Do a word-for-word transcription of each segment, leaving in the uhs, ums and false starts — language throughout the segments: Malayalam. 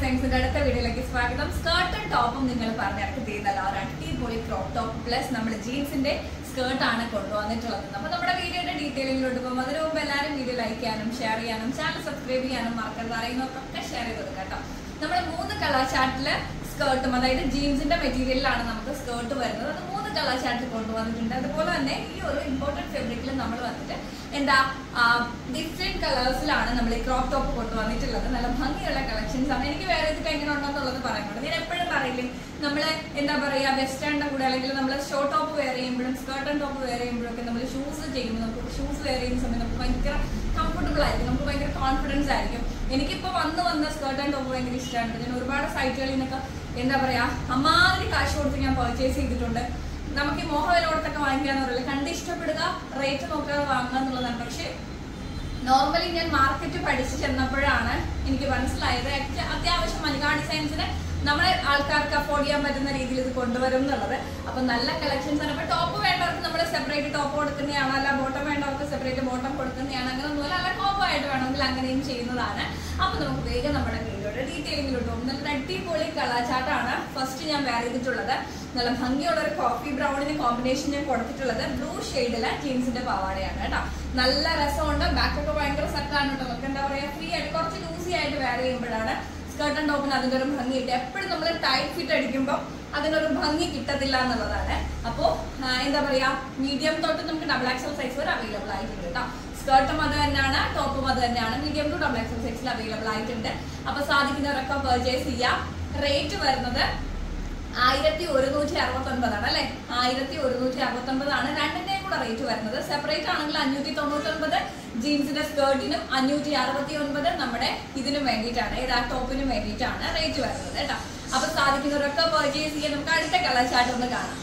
ഡിസൈൻസിന്റെ അടുത്ത വീഡിയോയിലേക്ക് സ്വാഗതം. സ്കേർട്ടും ടോപ്പും നിങ്ങൾ പറഞ്ഞിറക്കി ചെയ്യുന്നല്ല ഒരു അടിപൊളി ക്രോപ്പ് ടോപ്പ് പ്ലസ് നമ്മുടെ ജീൻസിന്റെ സ്കേർട്ടാണ് കൊണ്ടുവന്നിട്ടുള്ളത്. അപ്പൊ നമ്മുടെ വീഡിയോയുടെ ഡീറ്റെയിലിംഗിലോട്ട് പോകും. അതിനു മുമ്പ് എല്ലാവരും വീഡിയോ ലൈക്ക് ചെയ്യാനും ഷെയർ ചെയ്യാനും ചാനൽ സബ്സ്ക്രൈബ് ചെയ്യാനും മറക്കരുത്. അറിയുന്നവർക്കൊക്കെ ഷെയർ ചെയ്ത് കൊടുക്കാം കേട്ടോ. നമ്മുടെ മൂന്ന് കളർ ചാർട്ടില് സ്കേർട്ടും അതായത് ജീൻസിന്റെ മെറ്റീരിയലിലാണ് നമുക്ക് സ്കേർട്ട് വരുന്നത്. അത് മൂന്ന് കളർ ചാർട്ടിൽ കൊണ്ടുവന്നിട്ടുണ്ട്. അതുപോലെ തന്നെ ഈ ഒരു ഇമ്പോർട്ടന്റ് ഫാബ്രിക്കിൽ നമ്മൾ വന്നിട്ട് എന്താ ഡിഫറെന്റ് കളേഴ്സിലാണ് നമ്മൾ ഈ ക്രോപ്പ് ടോപ്പ് കൊണ്ടുവന്നിട്ടുള്ളത്. നല്ല ഭംഗിയുള്ള കളക്ഷൻസ് ആണ്. എനിക്ക് വേറെ ഇതൊക്കെ എങ്ങനെ ഉണ്ടെന്നുള്ളത് പറയുന്നുണ്ട്. ഞാൻ എപ്പോഴും പറയില്ലേ, നമ്മള് എന്താ പറയാ വെസ്റ്റേണിന്റെ കൂടെ അല്ലെങ്കിൽ നമ്മൾ ഷോർട്ട് ടോപ്പ് വെയർ ചെയ്യുമ്പോഴും സ്കേർട്ട് ആൻഡ് ടോപ്പ് വെയർ ചെയ്യുമ്പോഴൊക്കെ നമ്മൾ ഷൂസ് ചെയ്യുമ്പോൾ നമുക്ക് ഷൂസ് വെയർ ചെയ്യുന്ന സമയത്ത് നമുക്ക് ഭയങ്കര കംഫർട്ടബിൾ ആയിരിക്കും, നമുക്ക് ഭയങ്കര കോൺഫിഡൻസ് ആയിരിക്കും. എനിക്കിപ്പോ വന്ന് വന്ന സ്കേർട്ട് ആൻഡ് ടോപ്പ് ഭയങ്കര ഇഷ്ടമാണ്. ഞാൻ ഒരുപാട് സൈറ്റുകളിൽ നിന്നൊക്കെ എന്താ പറയാ അമ്മാതിരി കാശ് കൊടുത്ത് ഞാൻ പർച്ചേസ് ചെയ്തിട്ടുണ്ട്. നമുക്ക് ഈ മോഹവിലോടത്തൊക്കെ വാങ്ങിക്കാന്ന് പറയില്ല, കണ്ട് ഇഷ്ടപ്പെടുക, റേറ്റ് നോക്കാതെ വാങ്ങുക എന്നുള്ളതാണ്. പക്ഷെ നോർമലി ഞാൻ മാർക്കറ്റ് പഠിച്ചു ചെന്നപ്പോഴാണ് എനിക്ക് മനസ്സിലായത് അത്യാവശ്യം മലിക ഡിസൈൻസിന് നമ്മളെ ആൾക്കാർക്ക് അഫോർഡ് ചെയ്യാൻ പറ്റുന്ന രീതിയിൽ ഇത് കൊണ്ടുവരും എന്നുള്ളത്. അപ്പൊ നല്ല കളക്ഷൻസ് ആണ്. അപ്പൊ ടോപ്പ് വേണ്ടവർക്ക് നമ്മൾ സെപ്പറേറ്റ് ടോപ്പ് കൊടുക്കുന്നതാണ്, അല്ല ബോട്ടം വേണ്ടവർക്ക് സെപ്പറേറ്റ് ബോട്ടം കൊടുക്കുന്നതാണ്. അങ്ങനെ ഒന്നുമില്ല, അല്ല ടോപ്പായിട്ട് വേണമെങ്കിൽ അങ്ങനെയും ചെയ്യുന്നതാണ്. അപ്പൊ നമുക്ക് വേഗം നമ്മുടെ വീഡിയോയുടെ ഡീറ്റെയിലിംഗിലോട്ട് പോകും. നല്ല അടിപൊളി കളർ ചാർട്ടാണ് ഫസ്റ്റ് ഞാൻ വെയർ ചെയ്തിട്ടുള്ളത്. നല്ല ഭംഗിയുള്ള ഒരു കോഫി ബ്രൗണിന് കോമ്പിനേഷൻ ഞാൻ കൊടുത്തിട്ടുള്ളത് ബ്ലൂ ഷെയ്ഡിലെ ജീൻസിന്റെ പാവാടയാണ് കേട്ടോ. നല്ല രസമുണ്ട്. ബാക്കൊക്കെ ഭയങ്കര സെറ്റാണ് കേട്ടോ. നമുക്ക് എന്താ പറയാ ഫ്രീ ആയിട്ട് കുറച്ച് ലൂസി ആയിട്ട് വെയർ ചെയ്യുമ്പോഴാണ് സ്കേർട്ട് ആൻഡ് ടോപ്പിന് അതിന്റെ ഒരു ഭംഗി കിട്ടും. എപ്പോഴും നമ്മൾ ടൈറ്റ് ഫിറ്റ് അടിക്കുമ്പോൾ അതിനൊരു ഭംഗി കിട്ടത്തില്ല എന്നുള്ളതാണ്. അപ്പോ എന്താ പറയാ മീഡിയം തൊട്ട് നമുക്ക് ഡബിൾ എക്സൽ സൈസ് വരെ അവൈലബിൾ ആയിട്ടുണ്ട് കേട്ടോ. സ്കേർട്ടും അത് തന്നെയാണ്, ടോപ്പും അത് തന്നെയാണ്. മീഡിയം ടു ഡബിൾ എക്സൽ സൈസിൽ അവൈലബിൾ ആയിട്ടുണ്ട്. അപ്പൊ സാധിക്കുന്നവരൊക്കെ പർച്ചേസ് ചെയ്യാം. റേറ്റ് വരുന്നത് ആയിരത്തി ഒരുന്നൂറ്റി അറുപത്തി ഒൻപതാണ് അല്ലെ, ആയിരത്തി ഒരുന്നൂറ്റി അറുപത്തി ഒൻപതാണ് രണ്ടിന്റെയും കൂടെ റേറ്റ് വരുന്നത്. സെപ്പറേറ്റ് ആണെങ്കിൽ അഞ്ഞൂറ്റി തൊണ്ണൂറ്റി ഒൻപത് ജീൻസിന്റെ സ്കേർട്ടിനും അഞ്ഞൂറ്റി അറുപത്തി ഒൻപത് നമ്മുടെ ഇതിനും വേണ്ടിയിട്ടാണ്, ഏതാ ടോപ്പിനും വേണ്ടിയിട്ടാണ് റേറ്റ് വരുന്നത് കേട്ടോ. അപ്പൊ സാധിക്കുന്നവരൊക്കെ പർച്ചേസ് ചെയ്യാൻ. നമുക്ക് അടുത്ത കളർ ചാർട്ട് ഒന്ന് കാണാം.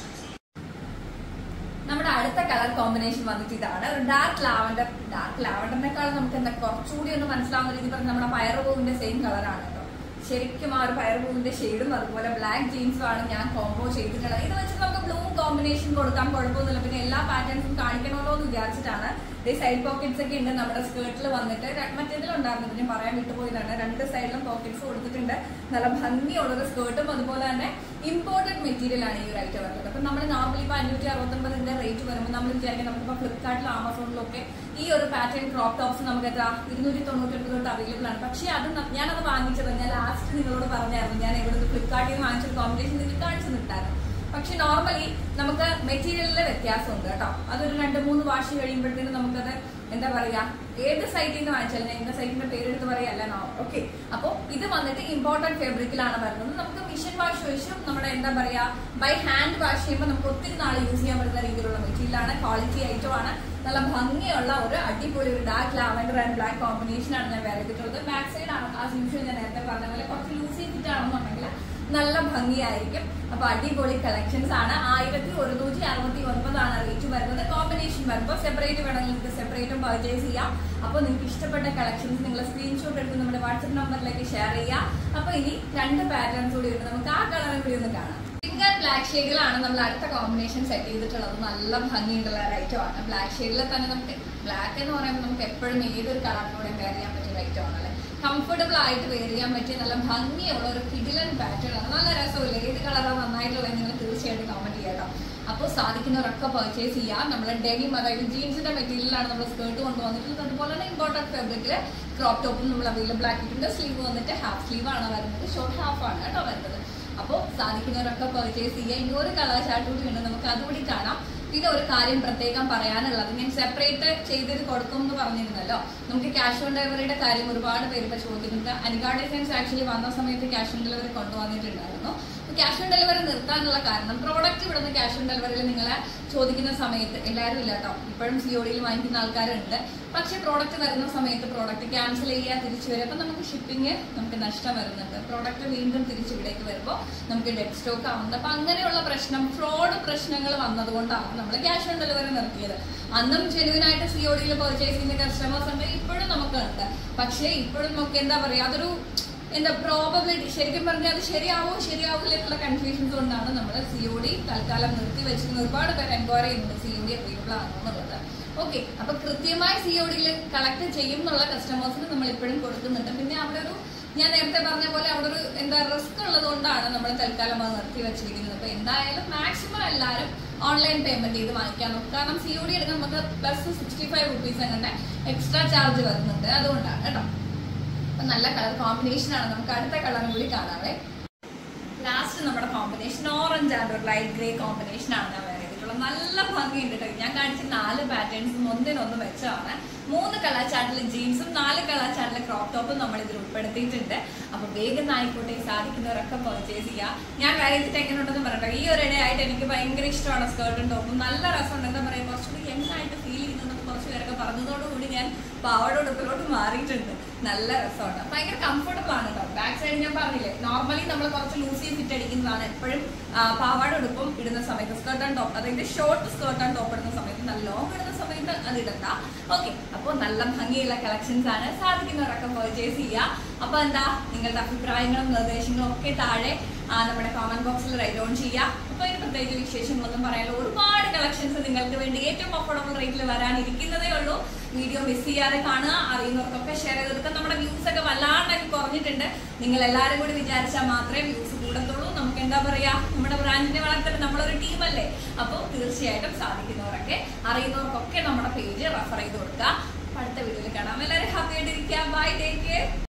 നമ്മുടെ അടുത്ത കളർ കോമ്പിനേഷൻ വന്നിട്ട് ഇതാണ്, ഒരു ഡാർക്ക് ലാവൻഡർ. ഡാർക്ക് ലാവൻഡറിനേക്കാളും നമുക്ക് എന്താ കുറച്ചുകൂടി ഒന്ന് മനസ്സിലാവുന്ന രീതി പറഞ്ഞാൽ നമ്മുടെ പയറുപൂവിന്റെ സെയിം കളറാണ് കേട്ടോ. ശരിക്കും ആ ഒരു പയറുപൂവിന്റെ ഷെയ്ഡും അതുപോലെ ബ്ലാക്ക് ജീൻസും ആണ് ഞാൻ കോംബോ ചെയ്തിട്ടുള്ളത്. ഇത് വെച്ചിട്ട് നമുക്ക് ബ്ലൂ കോമ്പിനേഷൻ കൊടുക്കാൻ കുഴപ്പമൊന്നുമില്ല. പിന്നെ എല്ലാ പാറ്റേൺസും കാണിക്കണമല്ലോ എന്ന് വിചാരിച്ചിട്ടാണ്. ഈ സൈഡ് പോക്കറ്റ്സ് ഒക്കെ ഉണ്ട് നമ്മുടെ സ്കേർട്ടിൽ വന്നിട്ട്. മറ്റേതിലുണ്ടായിരുന്നു, ഞാൻ പറയാൻ വിട്ടുപോയതാണ്. രണ്ട് സൈഡിലും പോക്കറ്റ്സ് കൊടുത്തിട്ടുണ്ട്. നല്ല ഭംഗിയുള്ളൊരു സ്കേർട്ടും അതുപോലെ തന്നെ ഇമ്പോർട്ടന്റ് മെറ്റീരിയൽ ആണ് ഈ ഒരു ഐറ്റം വരുന്നത്. അപ്പൊ നമ്മൾ നോർമലി ഇപ്പൊ അഞ്ഞൂറ്റി അറുപത്തി ഒമ്പതിന്റെ റേറ്റ് വരുമ്പോൾ നമ്മൾ വിചാരിക്കും നമുക്കിപ്പോ ഫ്ലിപ്കാർട്ടിലും ആമസോണിലും ഒക്കെ ഈ ഒരു പാറ്റേൺ ക്രോപ്പ് ടോപ്സ് നമുക്ക് എത്ര ഇരുന്നൂറ്റി തൊണ്ണൂറ്റി ഒൻപത് തൊട്ട് അവൈലബിൾ ആണ്. പക്ഷെ അത് ഞാനത് വാങ്ങിച്ചത് ഞാൻ ലാസ്റ്റ് നിങ്ങളോട് പറഞ്ഞായിരുന്നു, ഞാൻ ഇവിടെ ഫ്ലിപ്കാർട്ടിൽ നിന്ന് വാങ്ങിച്ചൊരു കോമ്പിനേഷൻ നിങ്ങൾക്ക് കാണിച്ചു നിട്ടായിരുന്നു. പക്ഷെ നോർമലി നമുക്ക് മെറ്റീരിയലിലെ വ്യത്യാസമുണ്ട് കേട്ടോ. അതൊരു രണ്ട് മൂന്ന് വാഷ് കഴിയുമ്പോഴത്തേനും നമുക്കത് എന്താ പറയാ ഏത് സൈറ്റിൽ നിന്ന് വാങ്ങിച്ചാലും, ഞാൻ എന്റെ സൈറ്റിന്റെ പേരെടുത്ത് പറയല്ല നോ. ഓക്കെ, അപ്പൊ ഇത് വന്നിട്ട് ഇമ്പോർട്ടന്റ് ഫാബ്രിക്കിലാണ് വരുന്നത്. നമുക്ക് മിഷൻ വാഷ് വെച്ചും നമ്മുടെ എന്താ പറയാ ബൈ ഹാൻഡ് വാഷ് ചെയ്യുമ്പോൾ നമുക്ക് ഒത്തിരി നാൾ യൂസ് ചെയ്യാൻ പറ്റുന്ന രീതിയിലുള്ള മെറ്റീരിയലാണ്. ക്വാളിറ്റി ഐറ്റം ആണ്. നല്ല ഭംഗിയുള്ള ഒരു അടിപൊളി ഒരു dark lavender and black combination ആണ് ഞാൻ വെയർ ചെയ്തിട്ടുള്ളത്. ബാക്ക് സൈഡ് ആണ് ആസ് യൂഷ്വൽ ഞാൻ നേരത്തെ പറഞ്ഞ പോലെ കുറച്ച് ലൂസ് ചെയ്തിട്ടാണെന്നുണ്ടെങ്കിൽ നല്ല ഭംഗിയായിരിക്കും. അപ്പൊ അടിപൊളി കളക്ഷൻസ് ആണ്. ആയിരത്തി ഒരുന്നൂറ്റി അറുപത്തി ഒൻപതാണ് റേറ്റ് വരുന്നത്. കോമ്പിനേഷൻ വരുമ്പോൾ സെപ്പറേറ്റ് വേണമെങ്കിൽ നിങ്ങൾക്ക് സെപ്പറേറ്റും പർച്ചേസ് ചെയ്യാം. അപ്പൊ നിങ്ങൾക്ക് ഇഷ്ടപ്പെട്ട കളക്ഷൻസ് നിങ്ങൾ സ്ക്രീൻഷോട്ട് എടുത്ത് നമ്മുടെ വാട്സ്ആപ്പ് നമ്പറിലേക്ക് ഷെയർ ചെയ്യാം. അപ്പൊ ഇനി രണ്ട് പാറ്റേൺസ് കൂടി ഉണ്ട്, നമുക്ക് ആ കളറും കൂടി ഒന്ന് കാണാം. പിങ്ക് ആൻഡ് ബ്ലാക്ക് ഷെയ്ഡിലാണ് നമ്മൾ അടുത്ത കോമ്പിനേഷൻ സെറ്റ് ചെയ്തിട്ടുള്ളത്. നല്ല ഭംഗിയുള്ള ഒരു ഐറ്റം ആണ്. ബ്ലാക്ക് ഷെയ്ഡിൽ തന്നെ നമുക്ക് ബ്ലാക്ക് എന്ന് പറയുമ്പോൾ നമുക്ക് എപ്പോഴും ഏതൊരു കളറിലൂടെ വെയർ ചെയ്യാൻ പറ്റിയ ഒരു ഐറ്റം ആണല്ലേ. കംഫർട്ടബിൾ ആയിട്ട് വെയർ ചെയ്യാൻ പറ്റിയ നല്ല ഭംഗിയുള്ള ഒരു കിടിലൻ പാറ്റേൺ ആണ്. നല്ല രസമില്ല, ഏത് കളറാണ് നന്നായിട്ടുള്ളത് നിങ്ങൾ തീർച്ചയായിട്ടും കമന്റ് ചെയ്യാട്ടോ. അപ്പോൾ സാധിക്കുന്നവരൊക്കെ പർച്ചേസ് ചെയ്യാം. നമ്മുടെ ഡെനിം അതായത് ജീൻസിന്റെ മെറ്റീരിയലാണ് നമ്മൾ സ്കേർട്ട് കൊണ്ടുവന്നിട്ടുള്ളത്. അതുപോലെ തന്നെ ഇമ്പോർട്ടന്റ് ഫാബ്രിക്കില് ക്രോപ്പ് ടോപ്പും നമ്മൾ അവൈലബിൾ ആക്കിയിട്ടുണ്ട്. സ്ലീവ് വന്നിട്ട് ഹാഫ് സ്ലീവ് ആണ് വരുന്നത്, ഷോർട്ട് ഹാഫ് ആണ് കേട്ടോ വരുന്നത്. അപ്പോൾ സാധിക്കുന്നവരൊക്കെ പർച്ചേസ് ചെയ്യുക. ഇനി ഒരു കളർ ചാർട്ട് കൂടി ഉണ്ട്, നമുക്ക് അതുകൂടി കാണാം. പിന്നെ ഒരു കാര്യം പ്രത്യേകം പറയാനുള്ളത്, ഞാൻ സെപ്പറേറ്റ് ചെയ്തത് കൊടുക്കും എന്ന് പറഞ്ഞിരുന്നല്ലോ. നമുക്ക് ക്യാഷ് ഓൺ ഡെലിവറിയുടെ കാര്യം ഒരുപാട് പേര് ഇപ്പൊ ചോദിക്കുന്നുണ്ട്. അനിക ഡിസൈൻസ് ആക്ച്വലി വന്ന സമയത്ത് ക്യാഷ് ഓൺ ഡെലിവറി കൊണ്ടുവന്നിട്ടുണ്ടായിരുന്നു. ക്യാഷ് ഓൺ ഡെലിവറി നിർത്താനുള്ള കാരണം പ്രോഡക്റ്റ് ഇവിടുന്ന് ക്യാഷ് ഓൺ ഡെലിവറിയിൽ നിങ്ങളെ ചോദിക്കുന്ന സമയത്ത് എല്ലാവരും ഇല്ല കേട്ടോ, ഇപ്പോഴും സി ഒ ഡിയിൽ വാങ്ങിക്കുന്ന ആൾക്കാരുണ്ട്. പക്ഷെ പ്രോഡക്റ്റ് വരുന്ന സമയത്ത് പ്രോഡക്റ്റ് ക്യാൻസൽ ചെയ്യുക, തിരിച്ചു വരിക, അപ്പൊ നമുക്ക് ഷിപ്പിംഗ് നമുക്ക് നഷ്ടം വരുന്നുണ്ട്. പ്രോഡക്റ്റ് വീണ്ടും തിരിച്ചു ഇവിടേക്ക് വരുമ്പോൾ നമുക്ക് ഡെഡ് സ്റ്റോക്ക് ആവുന്നത്. അപ്പൊ അങ്ങനെയുള്ള പ്രശ്നം ഫ്രോഡ് പ്രശ്നങ്ങൾ വന്നതുകൊണ്ടാണ് നമ്മൾ ക്യാഷ് ഓൺ ഡെലിവറി നിർത്തിയത്. അന്നും ജെനുവിനായിട്ട് സി ഒ ഡിയിൽ പർച്ചേസ് ചെയ്യുന്ന കസ്റ്റമേഴ്സ് ഉണ്ട്, ഇപ്പോഴും നമുക്കുണ്ട്. പക്ഷെ ഇപ്പോഴും നമുക്ക് എന്താ പറയാ അതൊരു എന്താ പ്രോബബിലിറ്റി ശരിക്കും പറഞ്ഞാൽ അത് ശരിയാവോ ശരിയാവില്ല എന്നുള്ള കൺഫ്യൂഷൻസ് കൊണ്ടാണ് നമ്മൾ സി ഒ ഡി തൽക്കാലം നിർത്തി വെച്ചിരുന്നത്. ഒരുപാട് പേര് എൻക്വയറി ചെയ്യുന്നുണ്ട് സി ഒ ഡി അവൈലബിൾ ആണോ എന്നുള്ളത്. ഓക്കെ, അപ്പൊ കൃത്യമായി സി ഒ ഡിയിൽ കളക്ട് ചെയ്യും എന്നുള്ള കസ്റ്റമേഴ്സിന് നമ്മൾ ഇപ്പോഴും കൊടുക്കുന്നുണ്ട്. പിന്നെ അവിടെ ഒരു ഞാൻ നേരത്തെ പറഞ്ഞ പോലെ അവിടെ ഒരു എന്താ റിസ്ക് ഉള്ളത് കൊണ്ടാണ് നമ്മൾ തൽക്കാലം അത് നിർത്തി വെച്ചിരിക്കുന്നത്. അപ്പൊ എന്തായാലും മാക്സിമം എല്ലാവരും ഓൺലൈൻ പേയ്മെന്റ് ചെയ്ത് വാങ്ങിക്കാൻ നോക്കും. കാരണം സി ഒ ഡി എടുക്കാൻ നമുക്ക് പ്ലസ് സിക്സ്റ്റി ഫൈവ് റുപ്പീസ് അങ്ങനെ എക്സ്ട്രാ ചാർജ് വരുന്നുണ്ട്, അതുകൊണ്ടാണ് കേട്ടോ. അപ്പൊ നല്ല കളർ കോമ്പിനേഷൻ ആണ്. നമുക്ക് അടുത്ത കളറും കൂടി കാണാവേ. ലാസ്റ്റ് നമ്മുടെ കോമ്പിനേഷൻ ഓറഞ്ച് ആൻഡ് ഒരു ലൈറ്റ് ഗ്രേ കോമ്പിനേഷൻ ആണ് ഞാൻ വേറെ ചെയ്തിട്ടുള്ളത്. നല്ല ഭംഗിയുണ്ട് കേട്ടോ. ഞാൻ കാണിച്ച നാല് പാറ്റേൺസും ഒന്നിനൊന്ന് വെച്ചതാണ്. മൂന്ന് കളർ ചാർട്ടിലെ ജീൻസും നാല് കളർ ചാർട്ടിലെ ക്രോപ്പ് ടോപ്പും നമ്മൾ ഇതിൽ ഉൾപ്പെടുത്തിയിട്ടുണ്ട്. അപ്പൊ വേഗം ആയിക്കോട്ടെ, സാധിക്കുന്നവരൊക്കെ പർച്ചേസ് ചെയ്യാം. ഞാൻ വേറെ ചെയ്തിട്ട് എങ്ങനെയുണ്ടെന്ന് പറയട്ടോ. ഈ ഒരു ഇടയായിട്ട് എനിക്ക് ഭയങ്കര ഇഷ്ടമാണ് സ്കേർട്ടും ടോപ്പും. നല്ല രസമുണ്ട്. എന്താ പറയുക, കുറച്ചുകൂടി യങ്ങായിട്ട് ഫീൽ ചെയ്യുന്നുണ്ടെന്ന് കുറച്ച് പേരൊക്കെ പറഞ്ഞതോടുകൂടി ഞാൻ പാവടോടുപ്പിലോട്ട് മാറിയിട്ടുണ്ട്. നല്ല രസമാണ്, ഭയങ്കര കംഫർട്ടബിൾ ആണ് കേട്ടോ. ബാക്ക് സൈഡ് ഞാൻ പറഞ്ഞില്ലേ, നോർമലി നമ്മൾ കുറച്ച് ലൂസി ഫിറ്റ് അടിക്കുന്നതാണ് എപ്പോഴും പാവാട ഉടുപ്പും ഇടുന്ന സമയത്ത്, സ്കേർട്ട് ആൻഡ് ടോപ്പ്, അതായത് ഷോർട്ട് സ്കേർട്ട് ആൻഡ് ടോപ്പ് ഇടുന്ന സമയത്ത്, നല്ല ലോങ് ഇടുന്ന സമയത്ത് അത് ഇടണ്ട. ഓക്കെ, അപ്പോൾ നല്ല ഭംഗിയുള്ള കളക്ഷൻസ് ആണ്. സാധിക്കുന്നവരൊക്കെ പർച്ചേസ് ചെയ്യുക. അപ്പൊ എന്താ, നിങ്ങളുടെ അഭിപ്രായങ്ങളും നിർദ്ദേശങ്ങളും ഒക്കെ താഴെ നമ്മുടെ കമന്റ് ബോക്സിൽ റൈറ്റ് ഡൗൺ ചെയ്യുക. അപ്പൊ ഇതിന് പ്രത്യേകിച്ച് വിശേഷങ്ങളൊന്നും പറയാനുള്ള ഒരുപാട് കളക്ഷൻസ് നിങ്ങൾക്ക് വേണ്ടി ഏറ്റവും അഫോർഡബിൾ റേറ്റിൽ വരാനിരിക്കുന്നതേ ഉള്ളൂ. വീഡിയോ മിസ് ചെയ്യാതെ കാണുക, അറിയുന്നവർക്കൊക്കെ ഷെയർ ചെയ്ത് കൊടുക്കുക. നമ്മുടെ വ്യൂസ് ഒക്കെ വല്ലാണ്ടാക്കി കുറഞ്ഞിട്ടുണ്ട്. നിങ്ങൾ എല്ലാവരും കൂടി വിചാരിച്ചാൽ മാത്രമേ വ്യൂസ് കൂടത്തുള്ളൂ. നമുക്ക് എന്താ പറയാ, നമ്മുടെ ബ്രാൻഡിനെ വളർത്തിട്ട് നമ്മളൊരു ടീമല്ലേ. അപ്പോൾ തീർച്ചയായിട്ടും സാധിക്കുന്നവരൊക്കെ അറിയുന്നവർക്കൊക്കെ നമ്മുടെ പേജ് റെഫർ ചെയ്ത് കൊടുക്കുക. അടുത്ത വീഡിയോയിൽ കാണാം. എല്ലാവരും ഹാപ്പി ആയിട്ടിരിക്കുക. Bye, take care.